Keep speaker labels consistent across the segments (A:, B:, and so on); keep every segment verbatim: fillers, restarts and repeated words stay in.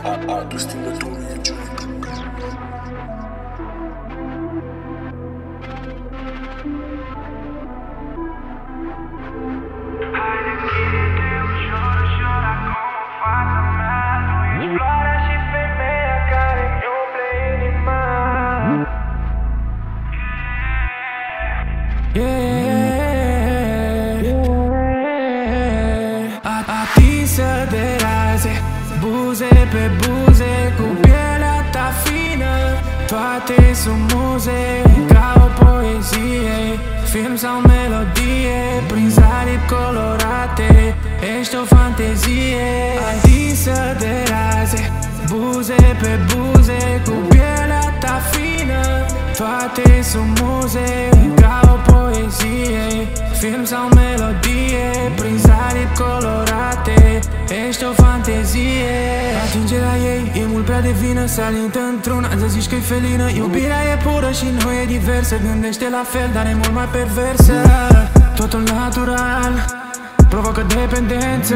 A: Augustin de Dominici.
B: Atinsă de raze, buze pe buze, cu pielea ta fină. Toate sunt muze, ca o poezie, film sau melodie, prin aripi colorate, ești o fantezie. Atinsă de raze, buze pe buze, cu pielea ta fină. Toate sunt muze, ca o poezie, film sau melodie, prin aripi colorate, ești o fantezie. Atingerea ei e mult prea divină, se alintă într-una, să zici că-i felină. Iubirea e pură și nu e diversă, gândește la fel, dar e mult mai perversă. Totul natural provocă dependență,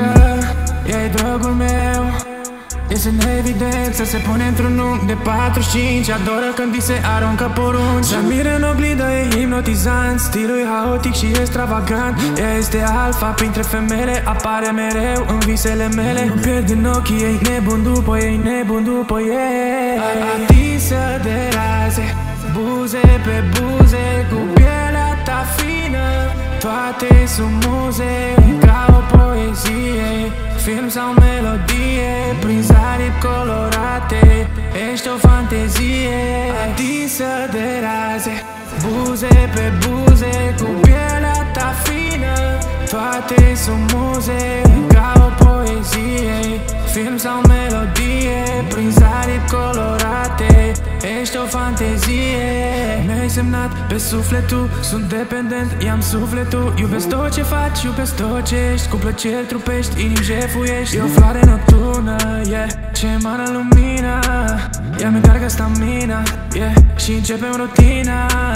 B: ea e dragul meu, iese în evidență, se pune într-un unghi de patruzeci și cinci, adoră când vi se aruncă porunci. Se miră în oglindă, e hipnotizant, stilul e haotic și extravagant. Ea este alfa printre femele, apare mereu în visele mele. Nu pierd din ochii ei, nebun după ei, nebun după ei. Atinsă de raze, buze pe buze, cu pielea ta fină. Toate sunt muze, ca o poezie, film sau melodie, prin aripi colorate, ești o fantezie. Atinsă de raze, buze pe buze, cu pielea ta fină. Toate sunt muze, ca o poezie, film sau melodie, prin aripi colorate, ești o fantezie. Mi-ai semnat pe sufletul, sunt dependent, i-am sufletul. Iubesc tot ce faci, iubesc tot ce ești, cu plăceri trupești, inimi jefuiești. E o floare nocturnă, yeah, ce emană lumina, ea mi încarcă stamina, yeah, și începem rutina.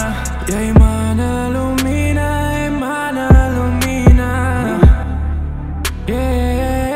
B: Ea emană lumina, emană lumina, yeah.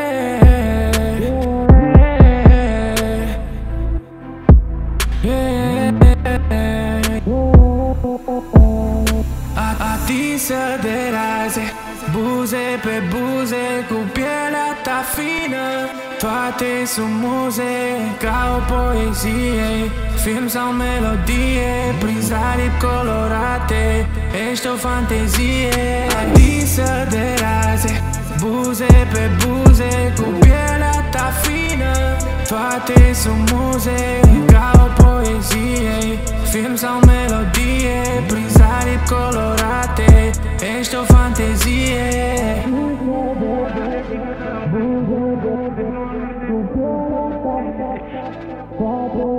B: Atinsă de raze, buze pe buze, cu pielea ta fină. Toate sunt muze, ca o poezie, film sau melodie, prin aripi colorate, ești o fantezie. Atinsă de raze, buze pe buze, cu pielea ta fină. Toate sunt muze, ca o poezie, film sau melodie, prin aripi colorate, ești o fantezie.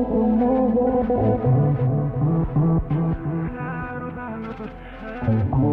B: Toate sunt muze.